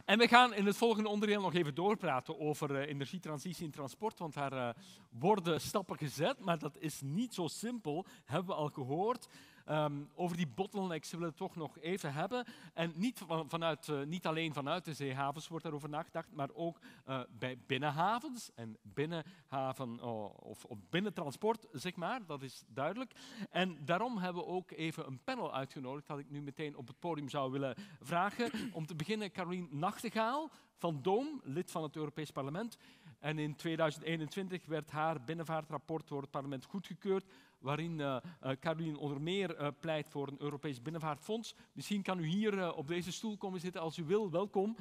En we gaan in het volgende onderdeel nog even doorpraten over energietransitie en transport, want daar worden stappen gezet, maar dat is niet zo simpel, hebben we al gehoord. Over die bottlenecks willen we het toch nog even hebben. En niet alleen vanuit de zeehavens wordt daarover nagedacht, maar ook bij binnenhavens en binnenhaven of binnentransport, zeg maar, dat is duidelijk. En daarom hebben we ook even een panel uitgenodigd dat ik nu meteen op het podium zou willen vragen. Om te beginnen Carolien Nachtegaal van Doom, lid van het Europees Parlement. En in 2021 werd haar binnenvaartrapport door het parlement goedgekeurd, waarin Carolien onder meer pleit voor een Europees binnenvaartfonds. Misschien kan u hier op deze stoel komen zitten als u wil, welkom.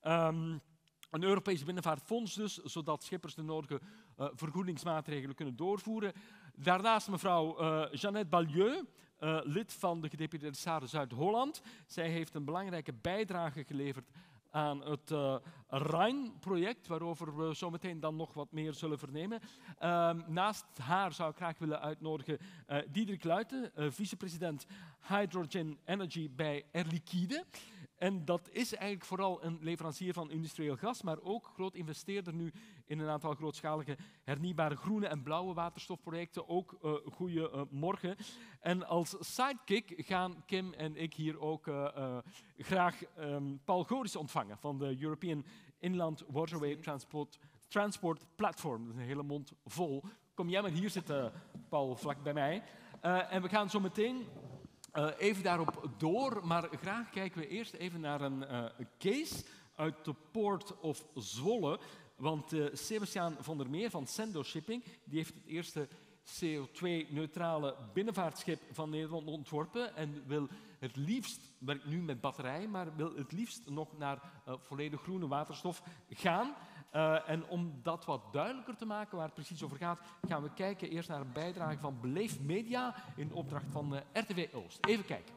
Een Europees binnenvaartfonds dus, zodat schippers de nodige vergoedingsmaatregelen kunnen doorvoeren. Daarnaast mevrouw Jeannette Balieu, lid van de Gedeputeerde Staten Zuid-Holland. Zij heeft een belangrijke bijdrage geleverd aan het Rhijn-project, waarover we zo meteen dan nog wat meer zullen vernemen. Naast haar zou ik graag willen uitnodigen Diederik Luyten, vicepresident Hydrogen Energy bij Air Liquide. En dat is eigenlijk vooral een leverancier van industrieel gas, maar ook groot investeerder nu in een aantal grootschalige hernieuwbare groene en blauwe waterstofprojecten. Ook goeiemorgen. En als sidekick gaan Kim en ik hier ook graag Paul Goris ontvangen van de European Inland Waterway Transport Platform. Dat is een hele mond vol. Kom jij maar hier zitten, Paul, vlak bij mij. En we gaan zo meteen even daarop door, maar graag kijken we eerst even naar een case uit de Port of Zwolle. Want Sebastiaan van der Meer van Sendo Shipping die heeft het eerste CO2-neutrale binnenvaartschip van Nederland ontworpen en wil het liefst, werkt nu met batterijen, maar wil het liefst nog naar volledig groene waterstof gaan. En om dat wat duidelijker te maken waar het precies over gaat, gaan we kijken eerst naar een bijdrage van Beleef Media in opdracht van RTV Oost. Even kijken.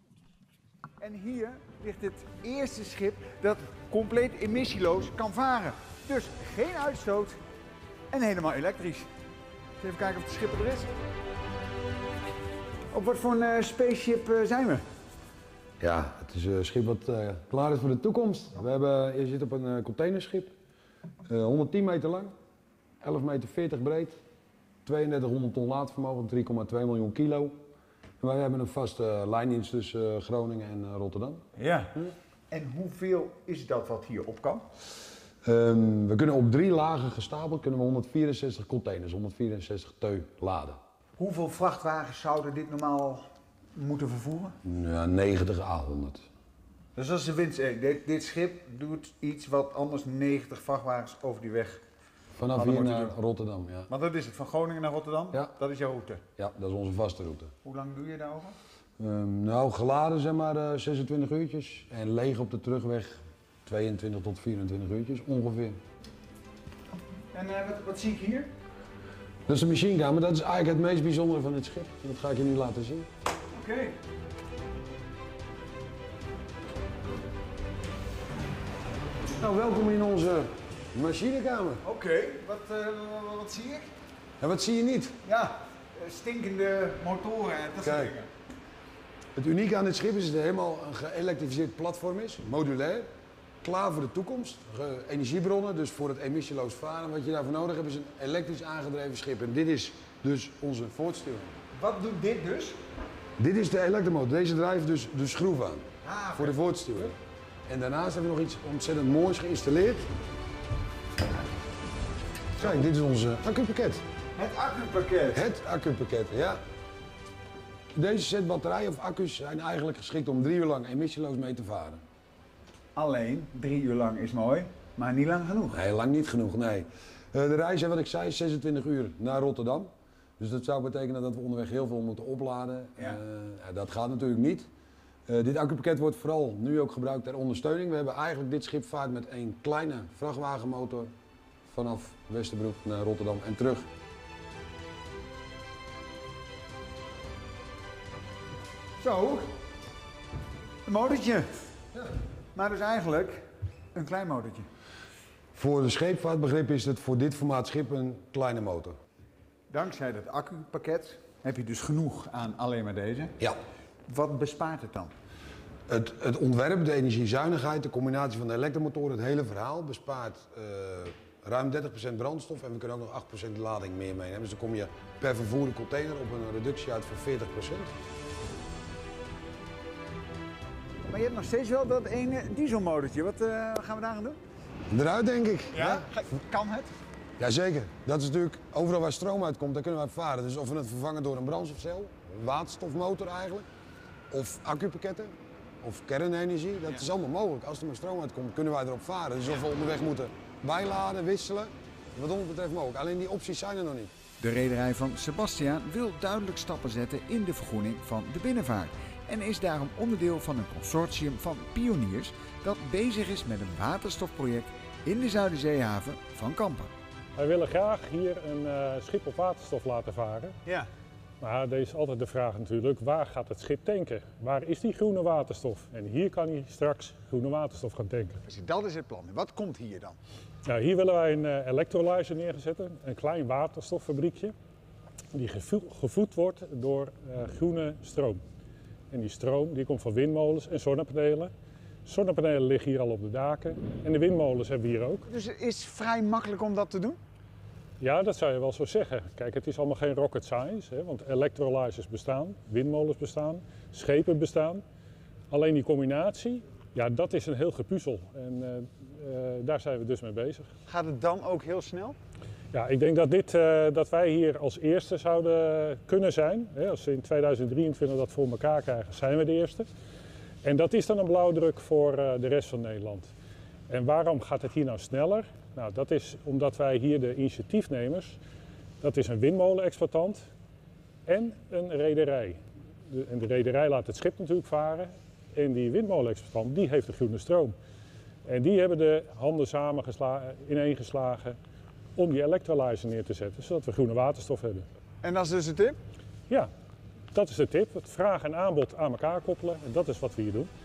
En hier ligt het eerste schip dat compleet emissieloos kan varen. Dus geen uitstoot en helemaal elektrisch. Even kijken of de schipper er is. Op wat voor een spaceship zijn we? Ja, het is een schip wat klaar is voor de toekomst. Je zit op een containerschip, 110 meter lang, 11,40 meter breed, 3200 ton laadvermogen, 3,2 miljoen kilo. En wij hebben een vaste lijndienst tussen Groningen en Rotterdam. Ja. En hoeveel is dat wat hier op kan? We kunnen op 3 lagen gestapeld kunnen we 164 containers, 164 teu laden. Hoeveel vrachtwagens zouden dit normaal moeten vervoeren? Ja, 90 à 100. Dus dat is de winst. Dit schip doet iets wat anders 90 vrachtwagens over die weg vanaf hier naar Rotterdam, ja. Want dat is het, van Groningen naar Rotterdam? Ja. Dat is jouw route? Ja, dat is onze vaste route. Hoe lang doe je daarover? Nou, geladen zeg maar 26 uurtjes en leeg op de terugweg 22 tot 24 uurtjes ongeveer. En wat zie ik hier? Dat is een machinekamer, dat is eigenlijk het meest bijzondere van dit schip. Dat ga ik je nu laten zien. Oké. Nou, welkom in onze machinekamer. Oké, wat zie ik? En wat zie je niet? Ja, stinkende motoren en dat soort Kijk. dingen. Het unieke aan dit schip is dat het helemaal een geëlektrificeerd platform is, modulair, klaar voor de toekomst. Energiebronnen, dus voor het emissieloos varen. Wat je daarvoor nodig hebt is een elektrisch aangedreven schip. En dit is dus onze voortstuwing. Wat doet dit dus? Dit is de elektromotor. Deze drijft dus de schroef aan voor de oké. voortstuwing. En daarnaast hebben we nog iets ontzettend moois geïnstalleerd. Kijk, dit is onze accupakket. Het accupakket. Het accupakket, ja. Deze set batterijen of accu's zijn eigenlijk geschikt om 3 uur lang emissieloos mee te varen. Alleen 3 uur lang is mooi, maar niet lang genoeg. Nee, lang niet genoeg, nee. De reis, wat ik zei, is 26 uur naar Rotterdam. Dus dat zou betekenen dat we onderweg heel veel moeten opladen. Ja. Dat gaat natuurlijk niet. Dit accupakket wordt vooral nu ook gebruikt ter ondersteuning. We hebben eigenlijk dit schip vaart met een kleine vrachtwagenmotor vanaf Westerbroek naar Rotterdam en terug. Zo, een motortje. Ja. Maar dus eigenlijk een klein motortje. Voor de scheepvaartbegrip is het voor dit formaat schip een kleine motor. Dankzij dat accupakket heb je dus genoeg aan alleen maar deze. Ja. Wat bespaart het dan? Het ontwerp, de energiezuinigheid, de combinatie van de elektromotor, het hele verhaal bespaart ruim 30% brandstof en we kunnen ook nog 8% lading meer meenemen. Dus dan kom je per vervoerde container op een reductie uit van 40%. Maar je hebt nog steeds wel dat ene dieselmotortje. Wat gaan we daar gaan doen? Eruit denk ik. Ja? Kan het? Jazeker. Dat is natuurlijk overal waar stroom uitkomt, daar kunnen wij varen. Dus of we het vervangen door een brandstofcel, een waterstofmotor eigenlijk, of accupakketten, of kernenergie, dat is allemaal mogelijk. Als er maar stroom uitkomt, kunnen wij erop varen. Dus of we onderweg moeten bijladen, wisselen, wat ons betreft mogelijk. Alleen die opties zijn er nog niet. De rederij van Sebastiaan wil duidelijk stappen zetten in de vergroening van de binnenvaart. En is daarom onderdeel van een consortium van pioniers dat bezig is met een waterstofproject in de Zuiderzeehaven van Kampen. Wij willen graag hier een schip op waterstof laten varen. Ja. Maar er is altijd de vraag natuurlijk, waar gaat het schip tanken? Waar is die groene waterstof? En hier kan hij straks groene waterstof gaan tanken. Dat is het plan. Wat komt hier dan? Nou, hier willen wij een electrolyzer neerzetten, een klein waterstoffabriekje die gevoed wordt door groene stroom. En die stroom die komt van windmolens en zonnepanelen. Zonnepanelen liggen hier al op de daken en de windmolens hebben we hier ook. Dus het is vrij makkelijk om dat te doen? Ja, dat zou je wel zo zeggen. Kijk, het is allemaal geen rocket science, hè, want electrolyzers bestaan, windmolens bestaan, schepen bestaan. Alleen die combinatie, ja, dat is een heel gepuzzel en daar zijn we dus mee bezig. Gaat het dan ook heel snel? Ja, ik denk dat wij hier als eerste zouden kunnen zijn. Hè, als we in 2023 dat voor elkaar krijgen, zijn we de eerste. En dat is dan een blauwdruk voor de rest van Nederland. En waarom gaat het hier nou sneller? Nou, dat is omdat wij hier de initiatiefnemers, dat is een windmolenexploitant en een rederij. En de rederij laat het schip natuurlijk varen en die windmolenexploitant die heeft de groene stroom. En die hebben de handen ineengeslagen om die electrolyzer neer te zetten, zodat we groene waterstof hebben. En dat is dus de tip? Ja, dat is de tip. Het vraag en aanbod aan elkaar koppelen en dat is wat we hier doen.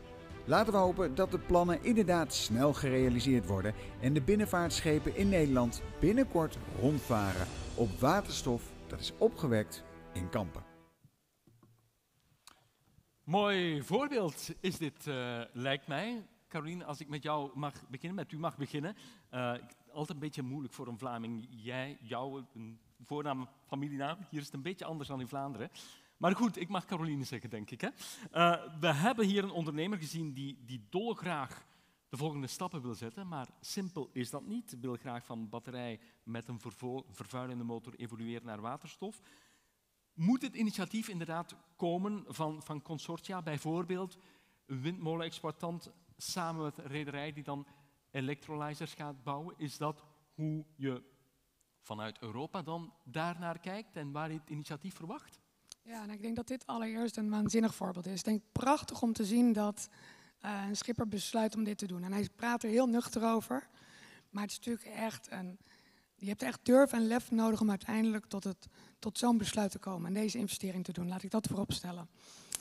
Laten we hopen dat de plannen inderdaad snel gerealiseerd worden en de binnenvaartschepen in Nederland binnenkort rondvaren op waterstof dat is opgewekt in Kampen. Mooi voorbeeld is dit, lijkt mij. Caroline, als ik met jou mag beginnen, met u mag beginnen. Altijd een beetje moeilijk voor een Vlaming. Jou, een voornaam, familienaam. Hier is het een beetje anders dan in Vlaanderen. Maar goed, ik mag Caroline zeggen, denk ik. Hè? We hebben hier een ondernemer gezien die dolgraag de volgende stappen wil zetten, maar simpel is dat niet. Wil graag van batterij met een vervuilende motor evolueren naar waterstof. Moet het initiatief inderdaad komen van consortia, bijvoorbeeld een windmolenexploitant samen met een rederij die dan electrolyzers gaat bouwen? Is dat hoe je vanuit Europa dan daarnaar kijkt en waar je het initiatief verwacht? Ja, en ik denk dat dit allereerst een waanzinnig voorbeeld is. Ik denk prachtig om te zien dat een schipper besluit om dit te doen. En hij praat er heel nuchter over. Maar het is natuurlijk echt je hebt echt durf en lef nodig om uiteindelijk tot zo'n besluit te komen. En deze investering te doen. Laat ik dat voorop stellen.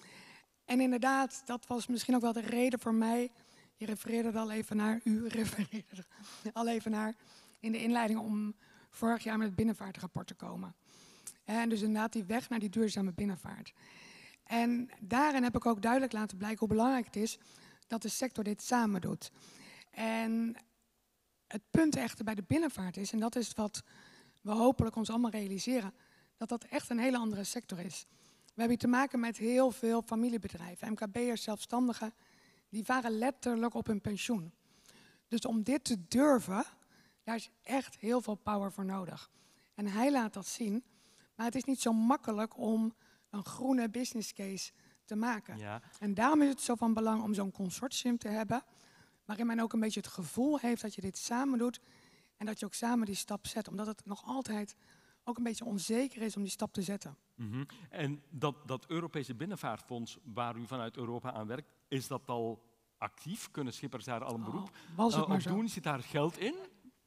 En inderdaad, dat was misschien ook wel de reden voor mij. Je refereerde er al even naar. U refereerde er al even naar. In de inleiding om vorig jaar met het binnenvaartrapport te komen. En dus inderdaad die weg naar die duurzame binnenvaart. En daarin heb ik ook duidelijk laten blijken hoe belangrijk het is dat de sector dit samen doet. En het punt echter bij de binnenvaart is, en dat is wat we hopelijk ons allemaal realiseren, dat dat echt een hele andere sector is. We hebben hier te maken met heel veel familiebedrijven, MKB'ers, zelfstandigen, die varen letterlijk op hun pensioen. Dus om dit te durven, daar is echt heel veel power voor nodig. En hij laat dat zien. Maar het is niet zo makkelijk om een groene business case te maken. Ja. En daarom is het zo van belang om zo'n consortium te hebben, waarin men ook een beetje het gevoel heeft dat je dit samen doet en dat je ook samen die stap zet. Omdat het nog altijd ook een beetje onzeker is om die stap te zetten. Mm-hmm. En dat Europese binnenvaartfonds waar u vanuit Europa aan werkt, is dat al actief? Kunnen schippers daar al een beroep was het maar op zo. doen? Zit daar geld in?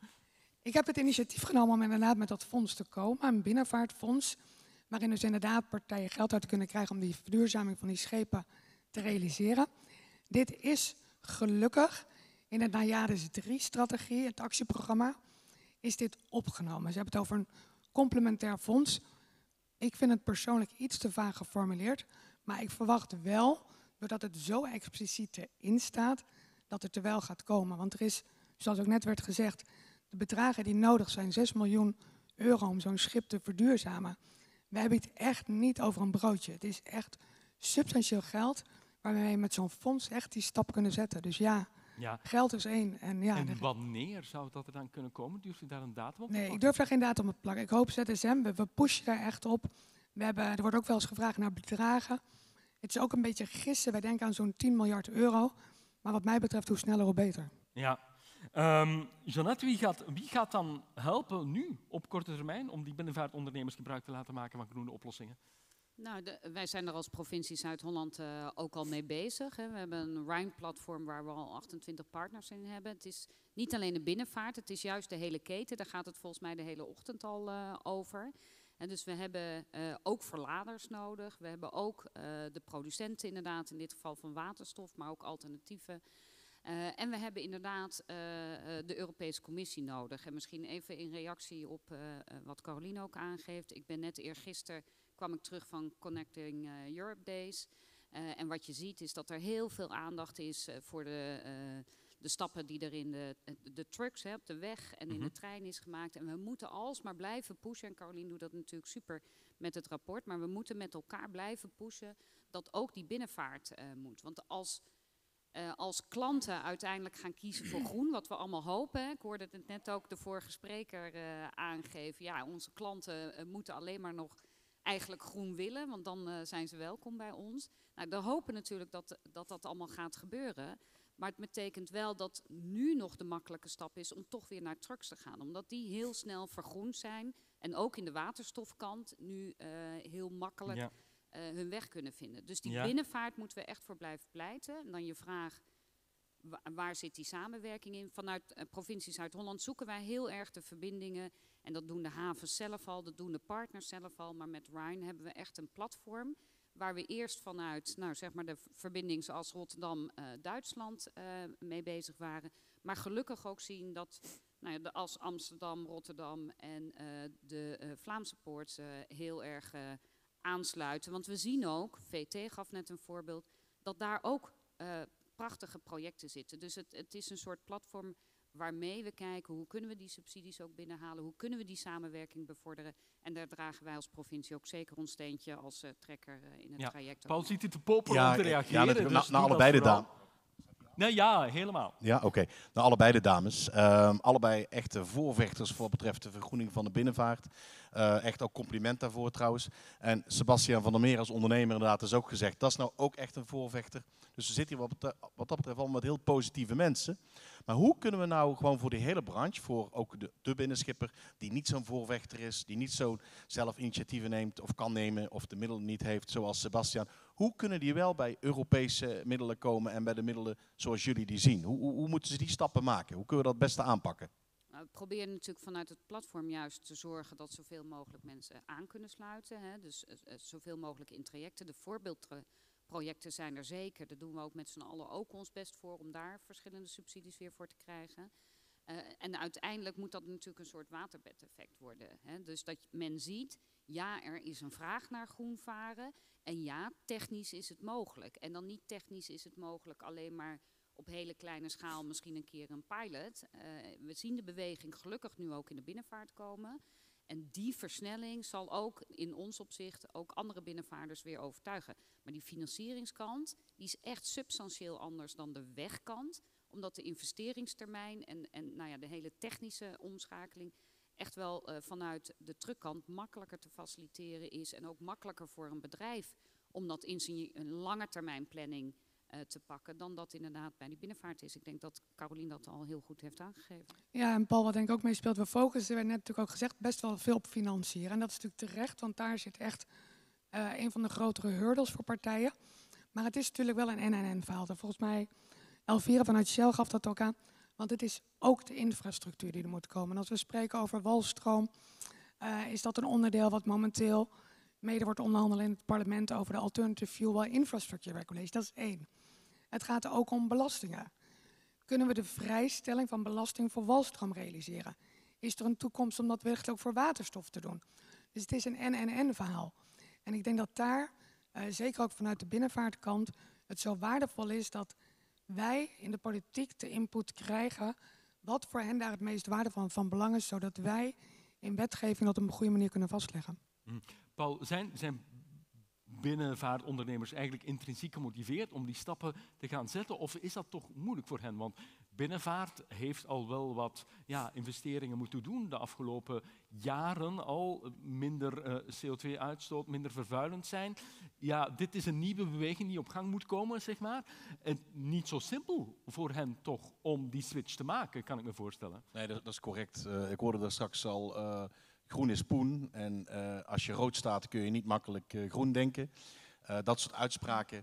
Ik heb het initiatief genomen om inderdaad met dat fonds te komen, een binnenvaartfonds, waarin dus inderdaad partijen geld uit kunnen krijgen om die verduurzaming van die schepen te realiseren. Dit is gelukkig in het NAIADES 3-strategie, het actieprogramma, is dit opgenomen. Ze hebben het over een complementair fonds. Ik vind het persoonlijk iets te vaag geformuleerd, maar ik verwacht wel doordat het zo expliciet erin staat, dat het er wel gaat komen. Want er is, zoals ook net werd gezegd, de bedragen die nodig zijn, 6 miljoen euro om zo'n schip te verduurzamen. We hebben het echt niet over een broodje. Het is echt substantieel geld waarmee we met zo'n fonds echt die stap kunnen zetten. Dus ja, geld is één. En wanneer zou dat er dan kunnen komen? Durft u daar een datum op te nee, plakken? ik durf daar geen datum op te plakken. Ik hoop ZSM, we pushen daar echt op. Er wordt ook wel eens gevraagd naar bedragen. Het is ook een beetje gissen. Wij denken aan zo'n 10 miljard euro. Maar wat mij betreft, hoe sneller, hoe beter. Ja. Jeannette, wie gaat dan helpen nu op korte termijn om die binnenvaartondernemers gebruik te laten maken van groene oplossingen? Nou, wij zijn er als provincie Zuid-Holland ook al mee bezig. Hè. We hebben een Rhine-platform waar we al 28 partners in hebben. Het is niet alleen de binnenvaart, het is juist de hele keten. Daar gaat het volgens mij de hele ochtend al over. En dus we hebben ook verladers nodig. We hebben ook de producenten inderdaad, in dit geval van waterstof, maar ook alternatieven. En we hebben inderdaad de Europese Commissie nodig. En misschien even in reactie op wat Caroline ook aangeeft. Ik ben net eergisteren kwam ik terug van Connecting Europe Days. En wat je ziet is dat er heel veel aandacht is voor de stappen die er in de trucks, op de weg en in de trein is gemaakt. En we moeten alsmaar blijven pushen. En Caroline doet dat natuurlijk super met het rapport. Maar we moeten met elkaar blijven pushen dat ook die binnenvaart moet. Want als klanten uiteindelijk gaan kiezen voor groen, wat we allemaal hopen. Hè. Ik hoorde het net ook de vorige spreker aangeven. Ja, onze klanten moeten alleen maar nog eigenlijk groen willen, want dan zijn ze welkom bij ons. Nou, we hopen natuurlijk dat allemaal gaat gebeuren. Maar het betekent wel dat nu nog de makkelijke stap is om toch weer naar trucks te gaan. Omdat die heel snel vergroend zijn. En ook in de waterstofkant nu heel makkelijk hun weg kunnen vinden. Dus die binnenvaart moeten we echt voor blijven pleiten. En dan je vraag, waar zit die samenwerking in? Vanuit provincie Zuid-Holland zoeken wij heel erg de verbindingen. En dat doen de havens zelf al, dat doen de partners zelf al. Maar met Rhine hebben we echt een platform waar we eerst vanuit zeg maar de verbinding zoals Rotterdam-Duitsland mee bezig waren. Maar gelukkig ook zien dat als Amsterdam, Rotterdam en de Vlaamse poort heel erg aansluiten. Want we zien ook, VT gaf net een voorbeeld, dat daar ook prachtige projecten zitten. Dus het is een soort platform waarmee we kijken hoe kunnen we die subsidies ook binnenhalen, hoe kunnen we die samenwerking bevorderen. En daar dragen wij als provincie ook zeker ons steentje als trekker in het traject. Paul ziet het te popelen om te reageren. Ja, dus naar allebei de dames. Nee, ja, helemaal. Ja, oké. Nou, allebei de dames. Allebei echte voorvechters voor betreft de vergroening van de binnenvaart. Echt ook compliment daarvoor trouwens. En Sebastian van der Meer als ondernemer inderdaad is ook gezegd, dat is nou ook echt een voorvechter. Dus we zitten hier wat dat betreft allemaal met heel positieve mensen. Maar hoe kunnen we nou gewoon voor de hele branche, voor ook de binnenschipper die niet zo'n voorvechter is, die niet zo zelf initiatieven neemt of kan nemen of de middelen niet heeft zoals Sebastian. Hoe kunnen die wel bij Europese middelen komen en bij de middelen zoals jullie die zien? Hoe moeten ze die stappen maken? Hoe kunnen we dat het beste aanpakken? We proberen natuurlijk vanuit het platform juist te zorgen dat zoveel mogelijk mensen aan kunnen sluiten. Hè. Dus zoveel mogelijk in trajecten. De voorbeeldprojecten zijn er zeker. Daar doen we ook met z'n allen ook ons best voor om daar verschillende subsidies weer voor te krijgen. En uiteindelijk moet dat natuurlijk een soort waterbedeffect worden. Hè. Dus dat men ziet, ja, er is een vraag naar groen varen. En ja, technisch is het mogelijk. En dan niet technisch is het mogelijk alleen maar op hele kleine schaal misschien een keer een pilot. We zien de beweging gelukkig nu ook in de binnenvaart komen. En die versnelling zal ook in ons opzicht ook andere binnenvaarders weer overtuigen. Maar die financieringskant die is echt substantieel anders dan de wegkant. Omdat de investeringstermijn en de hele technische omschakeling echt wel vanuit de truckkant makkelijker te faciliteren is. En ook makkelijker voor een bedrijf om dat in een lange termijn planning te pakken dan dat inderdaad bij die binnenvaart is. Ik denk dat Caroline dat al heel goed heeft aangegeven. Ja, en Paul, wat denk ik ook meespeelt, we focussen, werd net natuurlijk ook gezegd, best wel veel op financiën. En dat is natuurlijk terecht, want daar zit echt een van de grotere hurdles voor partijen. Maar het is natuurlijk wel een en verhaal. Volgens mij, Elvira vanuit Shell gaf dat ook aan. Want het is ook de infrastructuur die er moet komen. En als we spreken over walstroom, is dat een onderdeel wat momenteel mede wordt onderhandeld in het parlement over de Alternative Fuel Infrastructure Regulation. Dat is 1. Het gaat ook om belastingen. Kunnen we de vrijstelling van belasting voor walstroom realiseren? Is er een toekomst om dat wellicht ook voor waterstof te doen? Dus het is een en verhaal. En ik denk dat daar, zeker ook vanuit de binnenvaartkant, het zo waardevol is dat wij in de politiek de input krijgen wat voor hen daar het meest waardevol van belang is, zodat wij in wetgeving dat op een goede manier kunnen vastleggen. Paul, zijn binnenvaartondernemers eigenlijk intrinsiek gemotiveerd om die stappen te gaan zetten? Of is dat toch moeilijk voor hen? Want binnenvaart heeft al wel wat investeringen moeten doen de afgelopen jaren al. Minder CO2-uitstoot, minder vervuilend zijn. Ja, dit is een nieuwe beweging die op gang moet komen, zeg maar. En niet zo simpel voor hen toch om die switch te maken, kan ik me voorstellen. Nee, dat is correct. Ik hoorde daar straks al... groen is poen en als je rood staat kun je niet makkelijk groen denken. Dat soort uitspraken.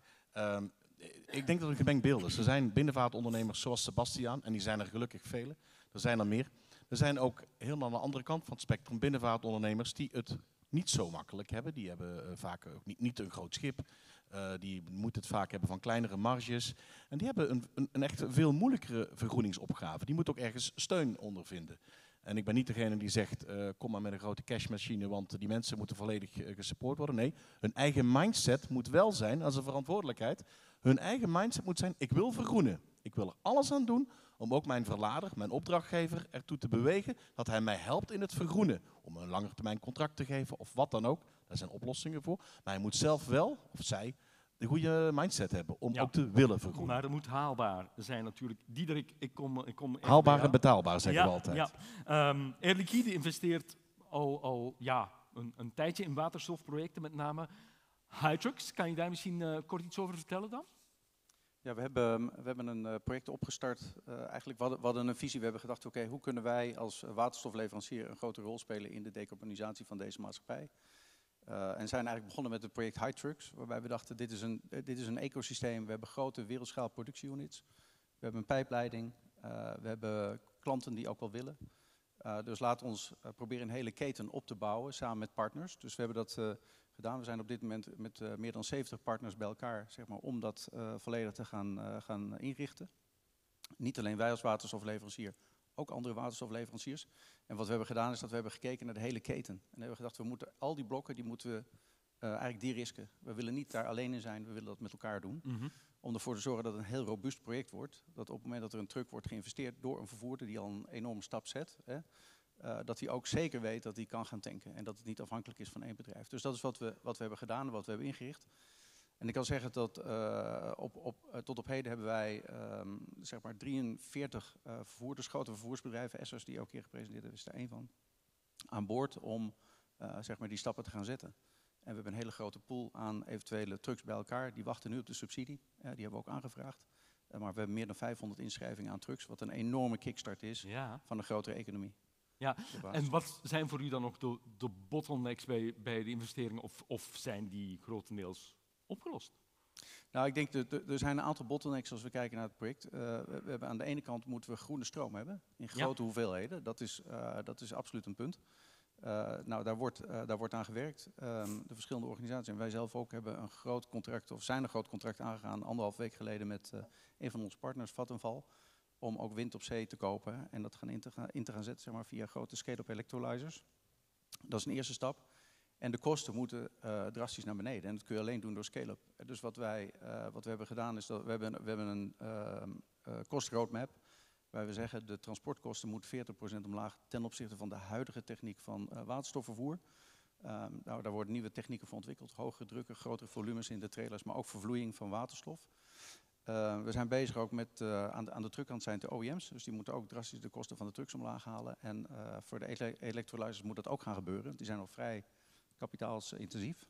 Ik denk dat het een gemengd beeld is. Er zijn binnenvaartondernemers zoals Sebastiaan en die zijn er gelukkig vele. Er zijn er meer. Er zijn ook helemaal aan de andere kant van het spectrum binnenvaartondernemers die het niet zo makkelijk hebben. Die hebben vaak ook niet een groot schip. Die moeten het vaak hebben van kleinere marges. En die hebben een echt veel moeilijkere vergroeningsopgave. Die moeten ook ergens steun onder vinden. En ik ben niet degene die zegt, kom maar met een grote cashmachine, want die mensen moeten volledig gesupport worden. Nee, hun eigen mindset moet wel zijn, als een verantwoordelijkheid, hun eigen mindset moet zijn, ik wil vergroenen. Ik wil er alles aan doen om ook mijn verlader, mijn opdrachtgever ertoe te bewegen dat hij mij helpt in het vergroenen. Om een langetermijn contract te geven of wat dan ook. Daar zijn oplossingen voor. Maar hij moet zelf wel, of zij, de goede mindset hebben om ook te willen vergroenen. Maar het moet haalbaar zijn natuurlijk. Diederik, ik kom haalbaar en betaalbaar, zeggen we altijd. Ja. Air Liquide investeert al een tijdje in waterstofprojecten, met name Hytrux. Kan je daar misschien kort iets over vertellen dan? Ja, we hebben een project opgestart. Eigenlijk, we hadden een visie. We hebben gedacht, oké, hoe kunnen wij als waterstofleverancier een grote rol spelen in de decarbonisatie van deze maatschappij? En zijn eigenlijk begonnen met het project Hytrux, waarbij we dachten, dit is een ecosysteem. We hebben grote wereldschaal productieunits. We hebben een pijpleiding. We hebben klanten die ook wel willen. Dus laat ons proberen een hele keten op te bouwen samen met partners. Dus we hebben dat gedaan. We zijn op dit moment met meer dan 70 partners bij elkaar, zeg maar, om dat volledig te gaan inrichten. Niet alleen wij als waterstofleverancier, ook andere waterstofleveranciers. En wat we hebben gedaan is dat we hebben gekeken naar de hele keten. En hebben we gedacht, we moeten al die blokken, die moeten we eigenlijk de-risken. We willen niet daar alleen in zijn, we willen dat met elkaar doen. Om ervoor te zorgen dat het een heel robuust project wordt. Dat op het moment dat er een truck wordt geïnvesteerd door een vervoerder die al een enorme stap zet, dat hij ook zeker weet dat hij kan gaan tanken. En dat het niet afhankelijk is van één bedrijf. Dus dat is wat we hebben gedaan en wat we hebben ingericht. En ik kan zeggen dat tot op heden hebben wij zeg maar 43 vervoerders, grote vervoersbedrijven, Essers, die elke keer gepresenteerd hebben, is daar één van, aan boord om zeg maar die stappen te gaan zetten. En we hebben een hele grote pool aan eventuele trucks bij elkaar. Die wachten nu op de subsidie. Die hebben we ook aangevraagd. Maar we hebben meer dan 500 inschrijvingen aan trucks, wat een enorme kickstart is van de grotere economie. Ja, en wat zijn voor u dan nog de bottlenecks bij de investeringen of zijn die grotendeels opgelost? Nou, ik denk er zijn een aantal bottlenecks als we kijken naar het project. We hebben aan de ene kant moeten we groene stroom hebben in grote hoeveelheden. Dat is absoluut een punt. Nou, daar wordt aan gewerkt. De verschillende organisaties en wij zelf ook hebben een groot contract, of zijn een groot contract aangegaan 1,5 week geleden met een van onze partners, Vattenfall, om ook wind op zee te kopen en dat in te gaan zetten, zeg maar, via grote scale-up electrolyzers. Dat is een eerste stap. En de kosten moeten drastisch naar beneden. En dat kun je alleen doen door scale-up. Dus wat we hebben gedaan is dat we hebben een kostenroadmap. Waar we zeggen de transportkosten moeten 40% omlaag ten opzichte van de huidige techniek van waterstofvervoer. Nou, daar worden nieuwe technieken voor ontwikkeld. Hogere drukken, grotere volumes in de trailers, maar ook vervloeiing van waterstof. We zijn bezig ook met, aan de truckkant zijn de OEM's. Dus die moeten ook drastisch de kosten van de trucks omlaag halen. En voor de electrolyzers moet dat ook gaan gebeuren. Die zijn al vrij kapitaalsintensief.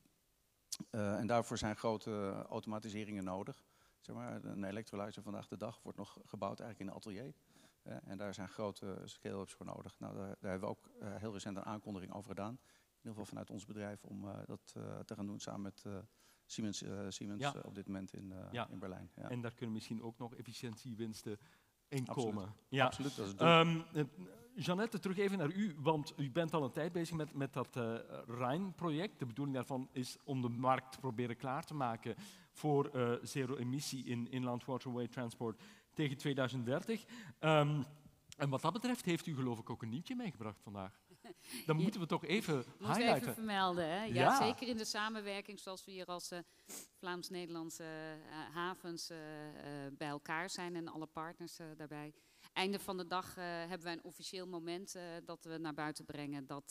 En daarvoor zijn grote automatiseringen nodig. Zeg maar, een electrolyzer vandaag de dag wordt nog gebouwd eigenlijk in een atelier. En daar zijn grote scale-ups voor nodig. Nou, daar hebben we ook heel recent een aankondiging over gedaan. In ieder geval vanuit ons bedrijf om dat te gaan doen samen met Siemens op dit moment in Berlijn. Ja. En daar kunnen misschien ook nog efficiëntiewinsten in komen. Absoluut. Ja. Absoluut, dat is het doel. Jeannette, terug even naar u, want u bent al een tijd bezig met dat Rhine-project. De bedoeling daarvan is om de markt te proberen klaar te maken voor zero-emissie in inland waterway transport tegen 2030. En wat dat betreft heeft u geloof ik ook een nieuwtje meegebracht vandaag. Dan moeten we toch even Moet highlighten. even vermelden, hè? Ja, Ja. zeker in de samenwerking zoals we hier als Vlaams-Nederlandse havens bij elkaar zijn en alle partners daarbij. Einde van de dag hebben wij een officieel moment dat we naar buiten brengen dat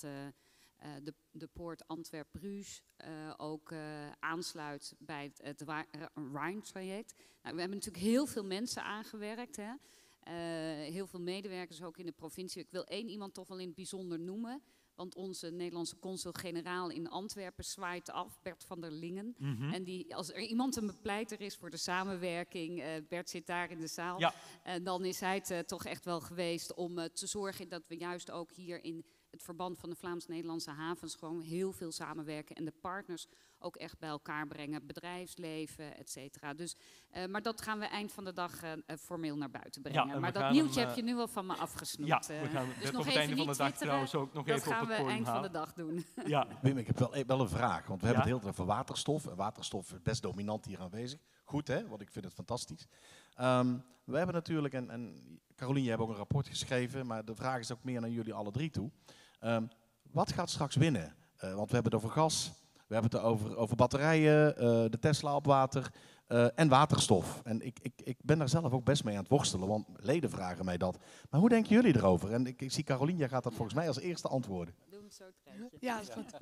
de poort Antwerp-Bruges ook aansluit bij het Rhine-traject. Nou, we hebben natuurlijk heel veel mensen aangewerkt, hè? Heel veel medewerkers ook in de provincie. Ik wil één iemand toch wel in het bijzonder noemen. Want onze Nederlandse consul-generaal in Antwerpen zwaait af, Bert van der Lingen. Mhm. En als er iemand een bepleiter is voor de samenwerking, Bert zit daar in de zaal, Ja. dan is hij het toch echt wel geweest om te zorgen dat we juist ook hier in het verband van de Vlaams-Nederlandse havens gewoon heel veel samenwerken en de partners ook echt bij elkaar brengen, bedrijfsleven, et cetera. Dus, maar dat gaan we eind van de dag formeel naar buiten brengen. en maar we dat gaan nieuwtje hem, heb je nu wel van me afgesnoept. Ja, we gaan dus dat nog op het even einde van de niet dag twitteren, trouwens ook nog dat even op gaan het we podium eind van de halen. dag doen. Ja, Wim, ik heb wel een vraag, want we hebben Ja? het heel erg over waterstof. En waterstof is best dominant hier aanwezig. Goed hè, want ik vind het fantastisch. We hebben natuurlijk, en Carolien, je hebt ook een rapport geschreven, maar de vraag is ook meer naar jullie alle drie toe. Wat gaat straks winnen? Want we hebben het over gas, we hebben het over batterijen, de Tesla op water en waterstof. En ik ben daar zelf ook best mee aan het worstelen, want leden vragen mij dat. Maar hoe denken jullie erover? En ik zie Carolien, jij gaat dat volgens mij als eerste antwoorden. Doe hem zo het rijtje. Ja, dat is goed.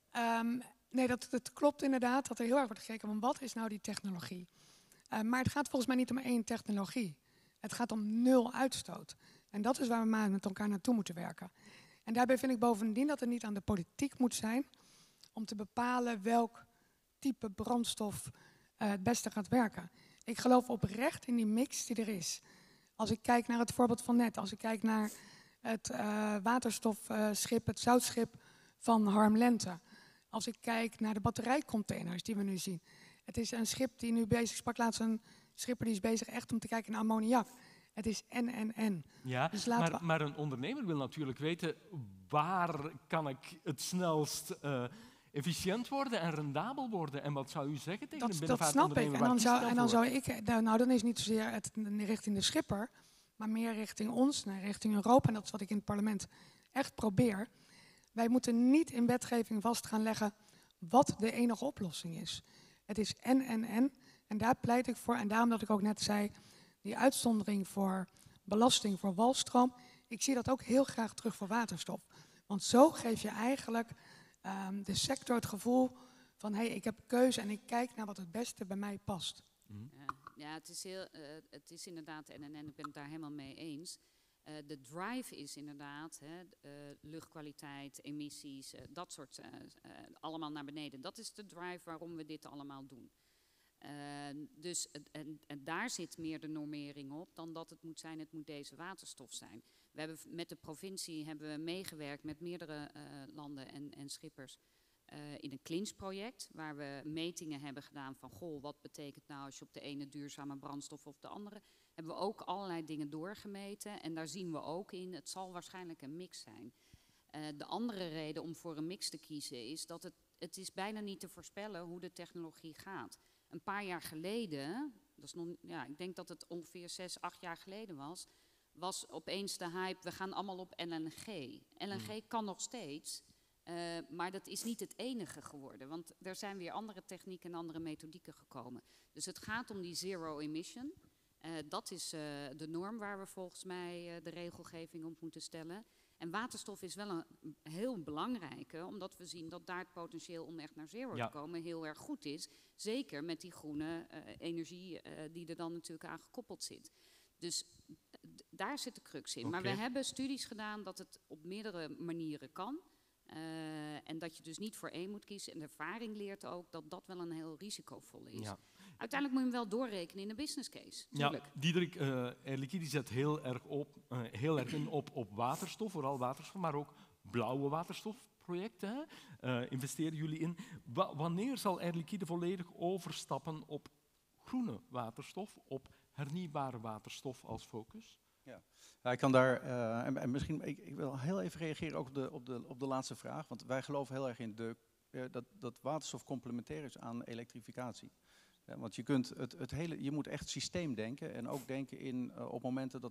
Nee, dat klopt inderdaad, dat er heel erg wordt gekeken van wat is nou die technologie. Maar het gaat volgens mij niet om één technologie. Het gaat om 0 uitstoot. En dat is waar we maar met elkaar naartoe moeten werken. En daarbij vind ik bovendien dat het niet aan de politiek moet zijn om te bepalen welk type brandstof het beste gaat werken. Ik geloof oprecht in die mix die er is. Als ik kijk naar het voorbeeld van net, als ik kijk naar het waterstofschip, het zoutschip van Harm Lente. Als ik kijk naar de batterijcontainers die we nu zien. Het is een schip die nu bezig, ik sprak laatst een schipper die is bezig echt om te kijken naar ammoniak. Het is en. ja. Dus laten Maar een ondernemer wil natuurlijk weten waar kan ik het snelst efficiënt worden en rendabel worden. En wat zou u zeggen tegen een dat snap ik. binnenvaartondernemer? En Waar dan kiest hij voor? zou ik, nou dan is het niet zozeer het richting de schipper, maar meer richting ons, richting Europa. En dat is wat ik in het parlement echt probeer. Wij moeten niet in wetgeving vast gaan leggen wat de enige oplossing is. Het is en. En daar pleit ik voor. En daarom dat ik ook net zei, die uitzondering voor belasting voor walstroom. Ik zie dat ook heel graag terug voor waterstof. Want zo geef je eigenlijk de sector het gevoel van hey, ik heb keuze en ik kijk naar wat het beste bij mij past. Ja, het is inderdaad en ik ben het daar helemaal mee eens. De drive is inderdaad luchtkwaliteit, emissies, dat soort, allemaal naar beneden. Dat is de drive waarom we dit allemaal doen. Dus en daar zit meer de normering op dan dat het moet zijn, het moet deze waterstof zijn. We hebben met de provincie hebben we meegewerkt met meerdere landen en schippers in een CLINS-project, waar we metingen hebben gedaan van, goh, wat betekent nou als je op de ene duurzame brandstof of de andere, hebben we ook allerlei dingen doorgemeten en daar zien we ook in, het zal waarschijnlijk een mix zijn. De andere reden om voor een mix te kiezen is dat het is bijna niet te voorspellen hoe de technologie gaat. Een paar jaar geleden, dat is nog, ja, ik denk dat het ongeveer 6, 8 jaar geleden was opeens de hype, we gaan allemaal op LNG. LNG kan nog steeds, maar dat is niet het enige geworden. Want er zijn weer andere technieken en andere methodieken gekomen. Dus het gaat om die zero emission. Dat is de norm waar we volgens mij de regelgeving op moeten stellen. En waterstof is wel een heel belangrijke, omdat we zien dat daar het potentieel om echt naar zero te komen heel erg goed is. Zeker met die groene energie die er dan natuurlijk aan gekoppeld zit. Dus daar zit de crux in. Maar we hebben studies gedaan dat het op meerdere manieren kan. En dat je dus niet voor één moet kiezen. En de ervaring leert ook dat dat wel een heel risicovolle is. Ja. Uiteindelijk moet je hem wel doorrekenen in de business case. Ja, Diederik, Air Liquide zet heel erg in op waterstof, vooral waterstof, maar ook blauwe waterstofprojecten. Investeren jullie in. Wanneer zal Air Liquide volledig overstappen op groene waterstof, op hernieuwbare waterstof als focus? Ja, ik kan daar, en misschien, ik wil heel even reageren ook op de laatste vraag, want wij geloven heel erg in dat waterstof complementair is aan elektrificatie. Want je kunt je moet echt systeem denken en ook denken in op momenten dat er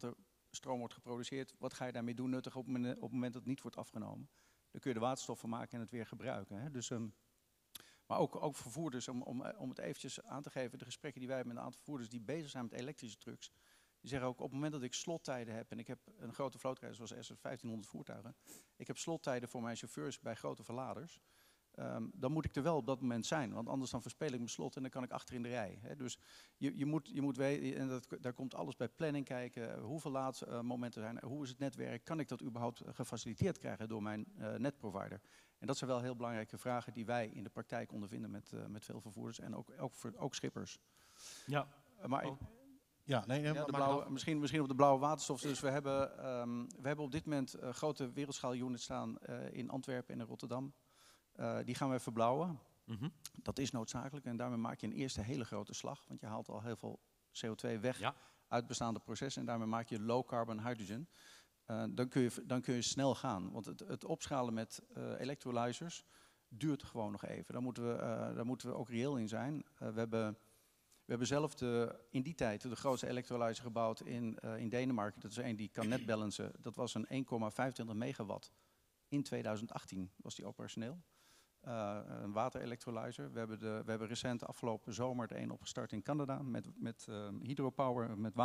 stroom wordt geproduceerd, wat ga je daarmee doen nuttig op het moment dat het niet wordt afgenomen? Dan kun je er waterstof van maken en het weer gebruiken. Hè? Dus, maar ook vervoerders, om het eventjes aan te geven, de gesprekken die wij hebben met een aantal vervoerders die bezig zijn met elektrische trucks, die zeggen ook op het moment dat ik slottijden heb, en ik heb een grote vlootreis zoals 1500 voertuigen, ik heb slottijden voor mijn chauffeurs bij grote verladers, dan moet ik er wel op dat moment zijn, want anders dan verspeel ik mijn slot en dan kan ik achter in de rij. Hè. Dus je moet weten, en daar komt alles bij planning kijken, hoeveel laadmomenten zijn er, hoe is het netwerk, kan ik dat überhaupt gefaciliteerd krijgen door mijn netprovider? En dat zijn wel heel belangrijke vragen die wij in de praktijk ondervinden met veel vervoerders en ook schippers. Ja. Maar Ja, misschien op de blauwe waterstof. Dus we hebben op dit moment grote wereldschaalunits staan in Antwerpen en in Rotterdam. Die gaan we verblauwen. Mm-hmm. Dat is noodzakelijk en daarmee maak je een eerste hele grote slag. Want je haalt al heel veel CO2 weg uit bestaande processen. En daarmee maak je low carbon hydrogen. Dan kun je snel gaan. Want het opschalen met electrolyzers duurt gewoon nog even. Daar moeten we ook reëel in zijn. We hebben zelf in die tijd de grootste electrolyzer gebouwd in Denemarken. Dat is een die kan netbalancen. Dat was een 1,25 megawatt. In 2018 was die operationeel. Een waterelektrolyzer. We hebben recent afgelopen zomer de een opgestart in Canada met hydropower, met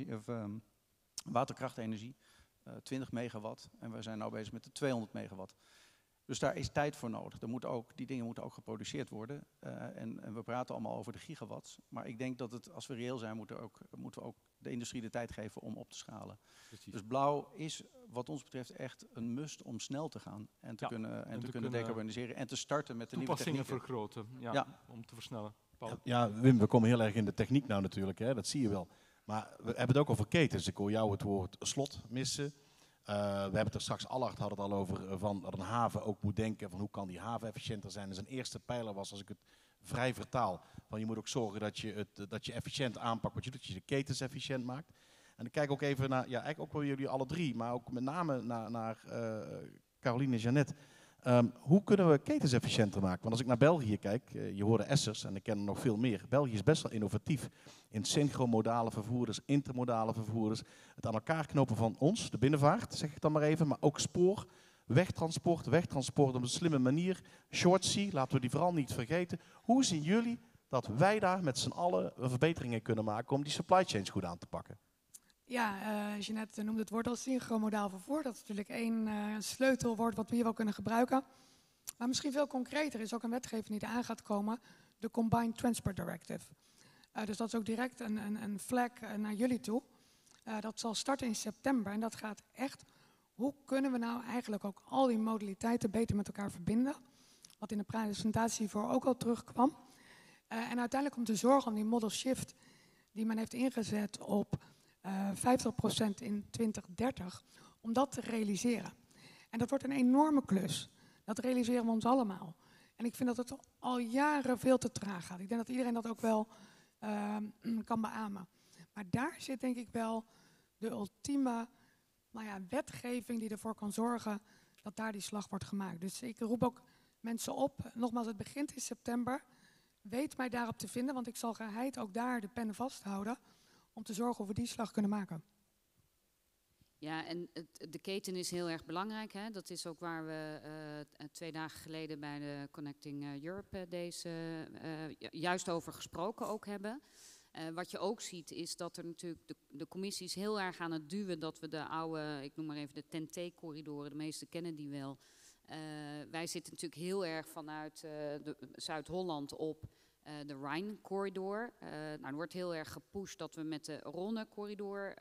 waterkrachtenergie. 20 megawatt. En we zijn nu bezig met de 200 megawatt. Dus daar is tijd voor nodig. Die dingen moeten ook geproduceerd worden. En we praten allemaal over de gigawatts. Maar ik denk dat als we reëel zijn, moeten we ook de industrie de tijd geven om op te schalen. Precies. Dus blauw is wat ons betreft echt een must om snel te gaan. En te kunnen decarboniseren. En te starten met de nieuwe technieken. Vergroten, om te versnellen. Ja, Wim, we komen heel erg in de techniek nou natuurlijk. Hè? Dat zie je wel. Maar we hebben het ook over ketens. Ik hoor jou het woord slot missen. We hebben het er straks, Allard had het al over, dat een haven ook moet denken van hoe kan die haven efficiënter zijn. Dus een eerste pijler was, als ik het vrij vertaal, van je moet ook zorgen dat je efficiënt aanpakt, dat je de ketens efficiënt maakt. En ik kijk ook even naar, eigenlijk ook wel jullie alle drie, maar ook met name naar Caroline en Jeannette. Hoe kunnen we ketens efficiënter maken? Want als ik naar België kijk, je hoorde Essers en ik ken er nog veel meer. België is best wel innovatief in synchromodale vervoerders, intermodale vervoerders. Het aan elkaar knopen van ons, de binnenvaart, zeg ik dan maar even, maar ook spoor, wegtransport op een slimme manier. Short sea, laten we die vooral niet vergeten. Hoe zien jullie dat wij daar met z'n allen verbeteringen kunnen maken om die supply chains goed aan te pakken? Ja, Jeannette noemde het woord al synchromodaal vervoer. Dat is natuurlijk één sleutelwoord wat we hier wel kunnen gebruiken. Maar misschien veel concreter is ook een wetgeving die eraan gaat komen, de Combined Transport Directive. Dus dat is ook direct een flag naar jullie toe. Dat zal starten in september en dat gaat echt, hoe kunnen we nou eigenlijk ook al die modaliteiten beter met elkaar verbinden? Wat in de presentatie voor ook al terugkwam. En uiteindelijk om te zorgen om die model shift die men heeft ingezet op 50% in 2030, om dat te realiseren. En dat wordt een enorme klus. Dat realiseren we ons allemaal. En ik vind dat het al jaren veel te traag gaat. Ik denk dat iedereen dat ook wel kan beamen. Maar daar zit denk ik wel de ultieme wetgeving die ervoor kan zorgen dat daar die slag wordt gemaakt. Dus ik roep ook mensen op, nogmaals, het begint in september. Weet mij daarop te vinden, want ik zal geheid ook daar de pennen vasthouden om te zorgen of we die slag kunnen maken. Ja, en de keten is heel erg belangrijk. Hè? Dat is ook waar we 2 dagen geleden bij de Connecting Europe Days juist over gesproken ook hebben. Wat je ook ziet is dat er natuurlijk de commissie is heel erg aan het duwen dat we de oude, ik noem maar even de TEN-T-corridoren, de meesten kennen die wel. Wij zitten natuurlijk heel erg vanuit Zuid-Holland op de Rhine-corridor. Er wordt heel erg gepusht dat we met de Rhône-corridor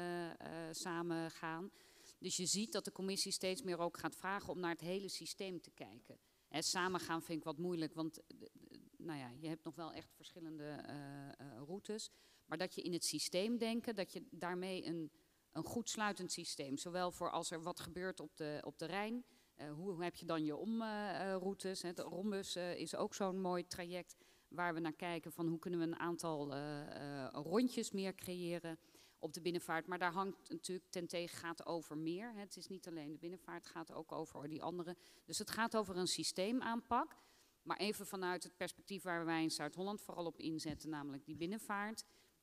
samen gaan. Dus je ziet dat de commissie steeds meer ook gaat vragen om naar het hele systeem te kijken. Samen gaan vind ik wat moeilijk, want je hebt nog wel echt verschillende routes. Maar dat je in het systeem denken, dat je daarmee een goed sluitend systeem, zowel voor als er wat gebeurt op de Rijn. Hoe heb je dan je omroutes? De Rhombus is ook zo'n mooi traject waar we naar kijken van hoe kunnen we een aantal rondjes meer creëren op de binnenvaart. Maar daar hangt natuurlijk TEN-T gaat over meer. Het is niet alleen de binnenvaart, het gaat ook over die andere. Dus het gaat over een systeemaanpak. Maar even vanuit het perspectief waar wij in Zuid-Holland vooral op inzetten, namelijk die binnenvaart.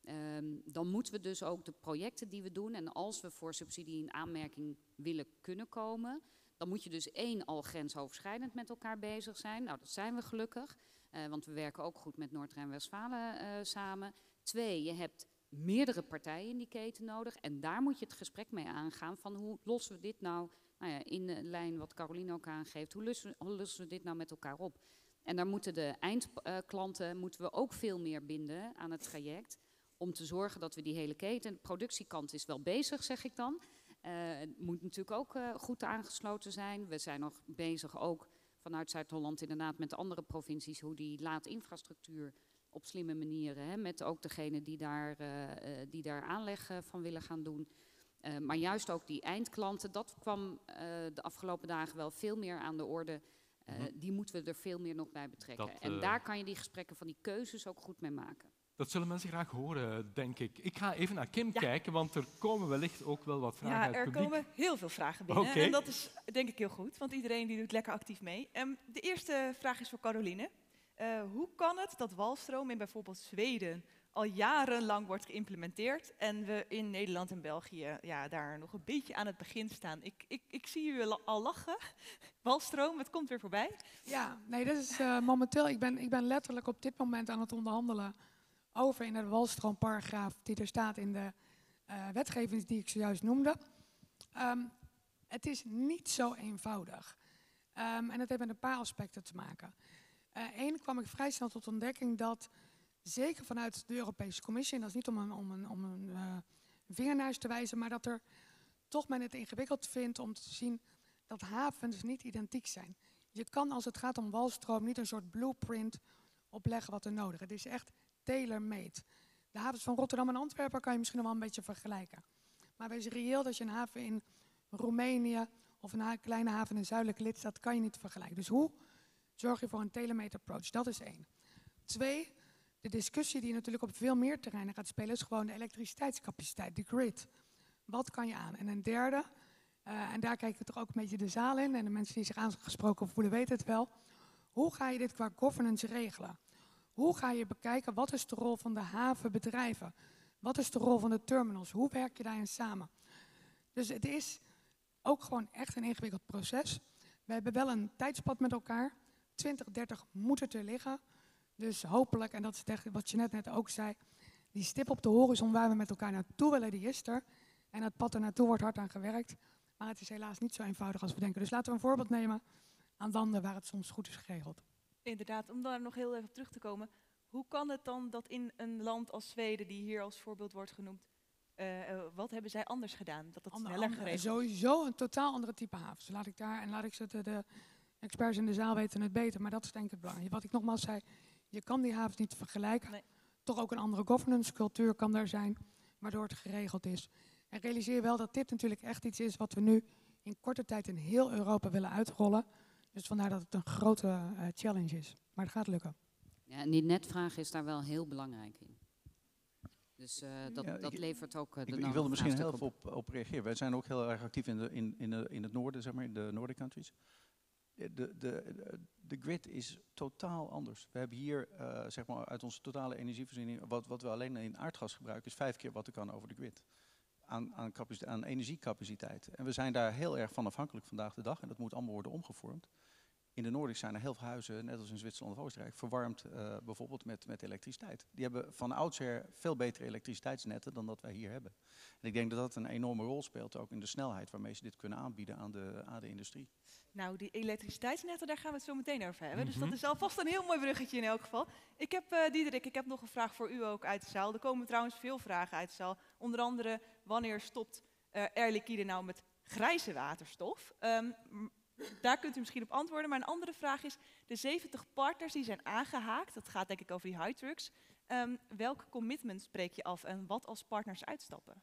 Dan moeten we dus ook de projecten die we doen, en als we voor subsidie in aanmerking willen kunnen komen, dan moet je dus 1 al grensoverschrijdend met elkaar bezig zijn. Nou, dat zijn we gelukkig, want we werken ook goed met Noord-Rijn-Westfalen samen. 2, je hebt meerdere partijen in die keten nodig en daar moet je het gesprek mee aangaan van hoe lossen we dit nou in de lijn wat Caroline ook aangeeft, hoe lossen we dit nou met elkaar op? En daar moeten de eindklanten moeten we ook veel meer binden aan het traject, om te zorgen dat we die hele keten, de productiekant is wel bezig, zeg ik dan. Het moet natuurlijk ook goed aangesloten zijn. We zijn nog bezig ook vanuit Zuid-Holland inderdaad met de andere provincies, hoe die laadinfrastructuur op slimme manieren, met ook degene die daar aanleg van willen gaan doen. Maar juist ook die eindklanten, dat kwam de afgelopen dagen wel veel meer aan de orde. Die moeten we er veel meer nog bij betrekken. En daar kan je die gesprekken van die keuzes ook goed mee maken. Dat zullen mensen graag horen, denk ik. Ik ga even naar Kim kijken, want er komen wellicht ook wel wat vragen uit het publiek. Ja, er komen heel veel vragen binnen. En dat is denk ik heel goed, want iedereen die doet lekker actief mee. De eerste vraag is voor Caroline. Hoe kan het dat walstroom in bijvoorbeeld Zweden al jarenlang wordt geïmplementeerd en we in Nederland en België daar nog een beetje aan het begin staan? Ik zie u al lachen. Walstroom, het komt weer voorbij. Ja, nee, dat is momenteel. Ik ben letterlijk op dit moment aan het onderhandelen over in de walstroomparagraaf die er staat in de wetgeving die ik zojuist noemde. Het is niet zo eenvoudig. En dat heeft met een paar aspecten te maken. Eén kwam ik vrij snel tot ontdekking dat, zeker vanuit de Europese Commissie, en dat is niet om een vingernaars te wijzen, maar dat er toch men het ingewikkeld vindt om te zien dat havens niet identiek zijn. Je kan als het gaat om walstroom niet een soort blueprint opleggen wat er nodig is. Het is echt tailor-made. De havens van Rotterdam en Antwerpen kan je misschien nog wel een beetje vergelijken. Maar wees reëel dat je een haven in Roemenië of een kleine haven in een zuidelijke lidstaat kan je niet vergelijken. Dus hoe zorg je voor een tailor-made approach? Dat is 1. 2, de discussie die natuurlijk op veel meer terreinen gaat spelen is gewoon de elektriciteitscapaciteit, de grid. Wat kan je aan? En een derde, en daar kijk ik toch ook een beetje de zaal in en de mensen die zich aangesproken voelen weten het wel. Hoe ga je dit qua governance regelen? Hoe ga je bekijken wat is de rol van de havenbedrijven? Wat is de rol van de terminals? Hoe werk je daarin samen? Dus het is ook gewoon echt een ingewikkeld proces. We hebben wel een tijdspad met elkaar. 2030 moet het er liggen. Dus hopelijk, en dat is wat je net ook zei, die stip op de horizon waar we met elkaar naartoe willen, die is er. En het pad er naartoe wordt hard aan gewerkt. Maar het is helaas niet zo eenvoudig als we denken. Dus laten we een voorbeeld nemen aan landen waar het soms goed is geregeld. Inderdaad, om daar nog heel even op terug te komen. Hoe kan het dan dat in een land als Zweden, die hier als voorbeeld wordt genoemd, wat hebben zij anders gedaan? Dat het sneller geregeld is? Sowieso een totaal andere type havens. Laat ik de experts in de zaal weten het beter, maar dat is denk ik het belangrijk. Wat ik nogmaals zei, je kan die havens niet vergelijken. Nee. Toch ook een andere governance cultuur kan daar zijn, waardoor het geregeld is. En realiseer wel dat dit natuurlijk echt iets is wat we nu in korte tijd in heel Europa willen uitrollen. Dus vandaar dat het een grote challenge is. Maar het gaat lukken. Ja, en die netvraag is daar wel heel belangrijk in. Dus dat levert ook de Ik wilde misschien heel even op reageren. Wij zijn ook heel erg actief in het noorden, zeg maar, in de Nordic countries. De grid is totaal anders. We hebben hier, zeg maar, uit onze totale energievoorziening, wat we alleen in aardgas gebruiken, is 5 keer wat er kan over de grid. Aan energiecapaciteit. En we zijn daar heel erg van afhankelijk vandaag de dag. En dat moet allemaal worden omgevormd. In de Noordics zijn er heel veel huizen, net als in Zwitserland of Oostenrijk, verwarmd bijvoorbeeld met elektriciteit. Die hebben van oudsher veel betere elektriciteitsnetten dan dat wij hier hebben. En ik denk dat dat een enorme rol speelt, ook in de snelheid waarmee ze dit kunnen aanbieden aan de industrie. Nou, die elektriciteitsnetten, daar gaan we het zo meteen over hebben. Dus dat is alvast een heel mooi bruggetje in elk geval. Diederik, ik heb nog een vraag voor u ook uit de zaal. Er komen trouwens veel vragen uit de zaal. Onder andere, wanneer stopt Air Liquide nou met grijze waterstof? Daar kunt u misschien op antwoorden. Maar een andere vraag is, de 70 partners die zijn aangehaakt, dat gaat denk ik over die high trucks. Welk commitment spreek je af en wat als partners uitstappen?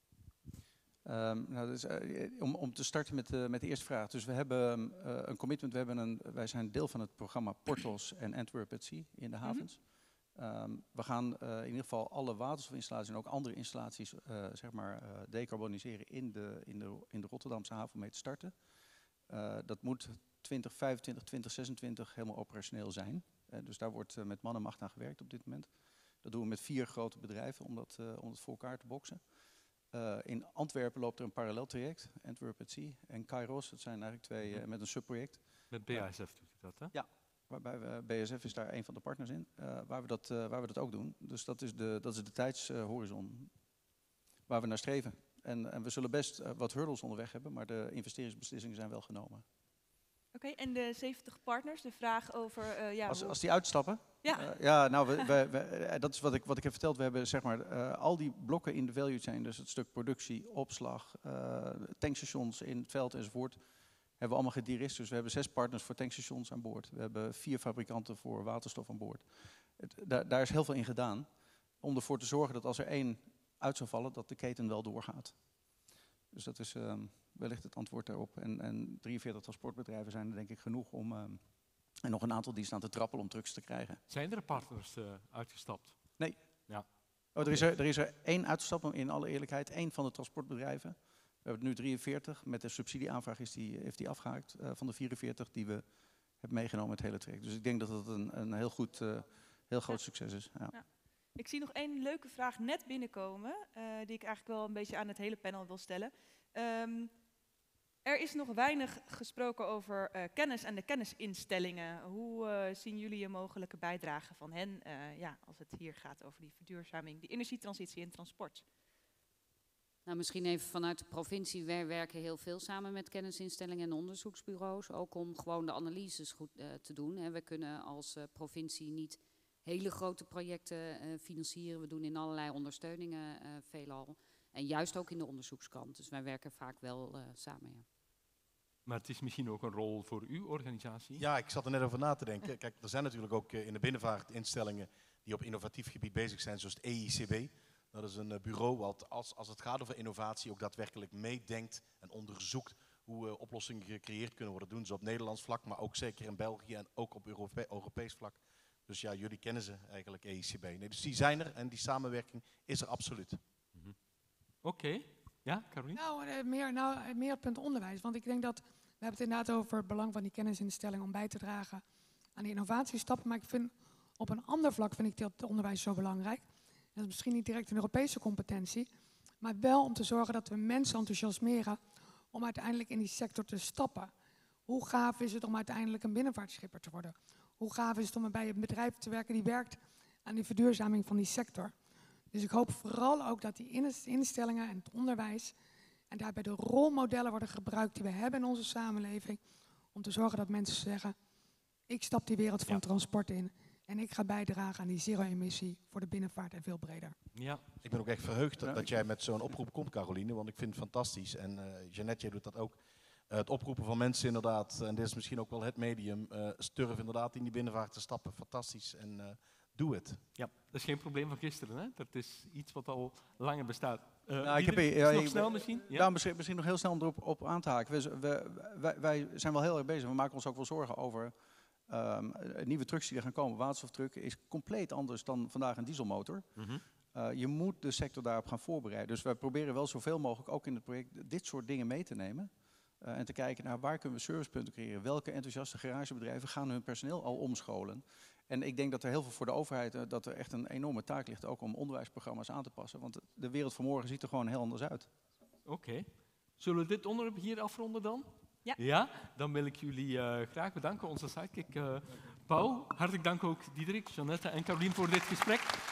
Om te starten met de eerste vraag. Dus we hebben een commitment. Wij zijn deel van het programma Portos en Antwerp at Sea in de havens. We gaan in ieder geval alle waterstofinstallaties en ook andere installaties decarboniseren in de Rotterdamse haven mee te starten. Dat moet 2025, 2026 helemaal operationeel zijn. Dus daar wordt met man en macht aan gewerkt op dit moment. Dat doen we met 4 grote bedrijven om het voor elkaar te boksen. In Antwerpen loopt er een parallel traject, Antwerp at Sea en Kairos. Dat zijn eigenlijk 2 met een subproject. Met BASF doet u dat, hè? Ja, waarbij BASF is daar een van de partners in, waar we dat ook doen. Dus dat is de tijdshorizon waar we naar streven. En we zullen best wat hurdles onderweg hebben, maar de investeringsbeslissingen zijn wel genomen. Oké, en de 70 partners, de vraag over... Als die uitstappen? Ja. Dat is wat ik heb verteld. We hebben zeg maar al die blokken in de value chain, dus het stuk productie, opslag, tankstations in het veld enzovoort, hebben we allemaal gedirist. Dus we hebben 6 partners voor tankstations aan boord. We hebben 4 fabrikanten voor waterstof aan boord. Daar is heel veel in gedaan om ervoor te zorgen dat als er 1 uit zou vallen, dat de keten wel doorgaat. Dus dat is wellicht het antwoord daarop. En 43 transportbedrijven zijn er denk ik genoeg om... en nog een aantal die staan te trappelen om trucks te krijgen. Zijn er partners uitgestapt? Nee. Ja. Oh, er is er 1 uitgestapt, in alle eerlijkheid. 1 van de transportbedrijven. We hebben er nu 43. Met de subsidieaanvraag heeft die afgehaakt van de 44 die we hebben meegenomen met het hele traject. Dus ik denk dat het een heel groot succes is. Ja. Ja. Ik zie nog 1 leuke vraag net binnenkomen, die ik eigenlijk wel een beetje aan het hele panel wil stellen. Er is nog weinig gesproken over kennis en de kennisinstellingen. Hoe zien jullie een mogelijke bijdrage van hen als het hier gaat over die verduurzaming, die energietransitie en transport? Nou, misschien even vanuit de provincie. Wij werken heel veel samen met kennisinstellingen en onderzoeksbureaus. Ook om gewoon de analyses goed te doen. Hè. We kunnen als provincie niet hele grote projecten financieren. We doen in allerlei ondersteuningen veelal. En juist ook in de onderzoekskant. Dus wij werken vaak wel samen, ja. Maar het is misschien ook een rol voor uw organisatie? Ja, ik zat er net over na te denken. Kijk, er zijn natuurlijk ook in de binnenvaart instellingen die op innovatief gebied bezig zijn, zoals het EICB. Dat is een bureau wat als het gaat over innovatie ook daadwerkelijk meedenkt en onderzoekt hoe oplossingen gecreëerd kunnen worden. Doen ze op Nederlands vlak, maar ook zeker in België en ook op Europees vlak. Dus ja, jullie kennen ze eigenlijk, EICB. Nee, dus die zijn er en die samenwerking is er absoluut. Oké. Ja, Caroline? Meer het punt onderwijs. Want ik denk dat, we hebben het inderdaad over het belang van die kennisinstelling om bij te dragen aan de innovatiestappen. Maar ik vind, op een ander vlak vind ik het onderwijs zo belangrijk. Dat is misschien niet direct een Europese competentie, maar wel om te zorgen dat we mensen enthousiasmeren om uiteindelijk in die sector te stappen. Hoe gaaf is het om uiteindelijk een binnenvaartschipper te worden? Hoe gaaf is het om bij een bedrijf te werken die werkt aan die verduurzaming van die sector? Dus ik hoop vooral ook dat die instellingen en het onderwijs en daarbij de rolmodellen worden gebruikt die we hebben in onze samenleving, om te zorgen dat mensen zeggen, ik stap die wereld van transport in en ik ga bijdragen aan die zero-emissie voor de binnenvaart en veel breder. Ja. Ik ben ook echt verheugd dat jij met zo'n oproep komt, Caroline, want ik vind het fantastisch. En Jeannette, jij doet dat ook. Het oproepen van mensen inderdaad, en dit is misschien ook wel het medium, durf inderdaad in die binnenvaart te stappen. Fantastisch. En doe het. Ja, dat is geen probleem van gisteren, hè? Dat is iets wat al langer bestaat. Nog snel misschien? Ja, misschien nog heel snel om erop aan te haken. Wij zijn wel heel erg bezig. We maken ons ook wel zorgen over nieuwe trucks die er gaan komen. Waterstoftruck is compleet anders dan vandaag een dieselmotor. Je moet de sector daarop gaan voorbereiden. Dus wij proberen wel zoveel mogelijk ook in het project dit soort dingen mee te nemen. En te kijken naar waar kunnen we servicepunten creëren. Welke enthousiaste garagebedrijven gaan hun personeel al omscholen. En ik denk dat er heel veel voor de overheid, dat er echt een enorme taak ligt ook om onderwijsprogramma's aan te passen. Want de wereld van morgen ziet er gewoon heel anders uit. Oké. Zullen we dit onderwerp hier afronden dan? Ja. Ja? Dan wil ik jullie graag bedanken, onze sidekick Pauw. Hartelijk dank ook Diederik, Jeannette en Caroline voor dit gesprek.